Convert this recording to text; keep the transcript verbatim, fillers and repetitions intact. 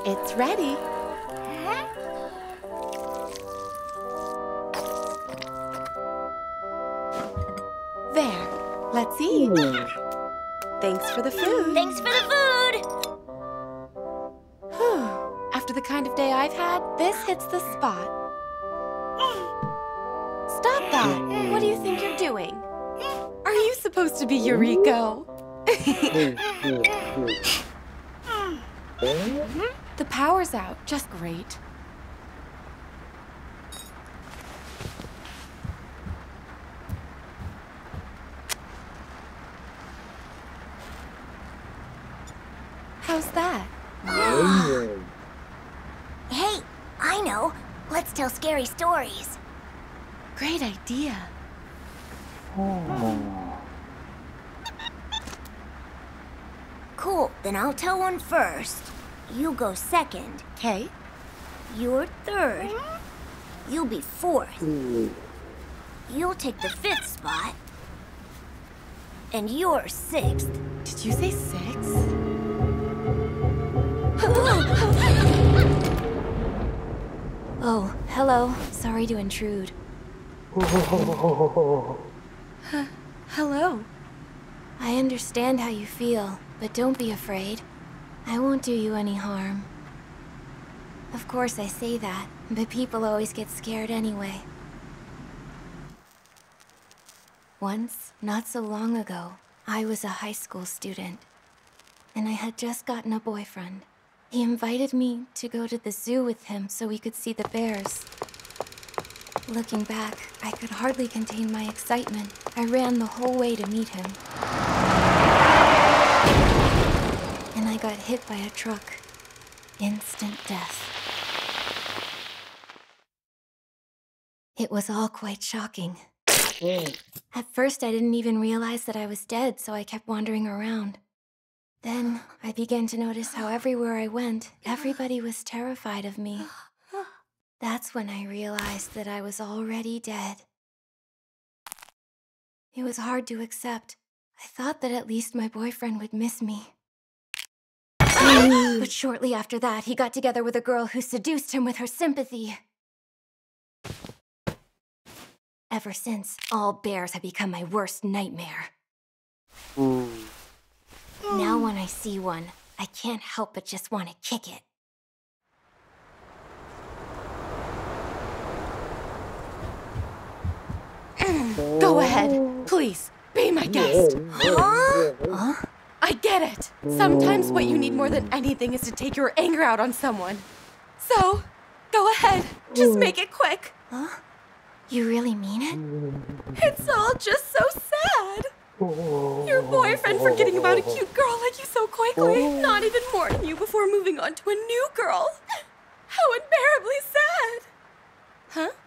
It's ready. There, let's eat. Thanks for the food. Thanks for the food! Whew. After the kind of day I've had, this hits the spot. Stop that! What do you think you're doing? Are you supposed to be Yuriko? The power's out. Just great. How's that? Hey, I know. Let's tell scary stories. Great idea. Cool, then I'll tell one first. You go second. Okay. You're third. You'll be fourth. You'll take the fifth spot. And you're sixth. Did you say six? Oh, hello. Sorry to intrude. Huh, hello. I understand how you feel, but don't be afraid. I won't do you any harm. Of course I say that, but people always get scared anyway. Once, not so long ago, I was a high school student, and I had just gotten a boyfriend. He invited me to go to the zoo with him so we could see the bears. Looking back, I could hardly contain my excitement. I ran the whole way to meet him. And I got hit by a truck. Instant death. It was all quite shocking. At first, I didn't even realize that I was dead, so I kept wandering around. Then, I began to notice how everywhere I went, everybody was terrified of me. That's when I realized that I was already dead. It was hard to accept. I thought that at least my boyfriend would miss me. But shortly after that, he got together with a girl who seduced him with her sympathy. Ever since, all bears have become my worst nightmare. Now when I see one, I can't help but just want to kick it. Go ahead. Please, be my guest. Huh? Huh? I get it. Sometimes what you need more than anything is to take your anger out on someone. So, go ahead. Just make it quick. Huh? You really mean it? It's all just so sad. Your boyfriend forgetting about a cute girl like you so quickly. Not even mourning you before moving on to a new girl. How unbearably sad. Huh?